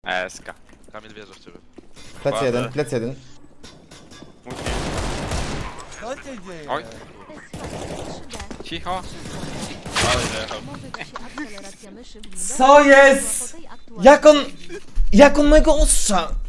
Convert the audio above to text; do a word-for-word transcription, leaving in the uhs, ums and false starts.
Eska. Kamil wierzy w ciebie. Plec Ładne. jeden, plec jeden. Musi. Co się dzieje? Oj. Cicho. Ale jechał. Co jest? Jak on... Jak on mojego ostrza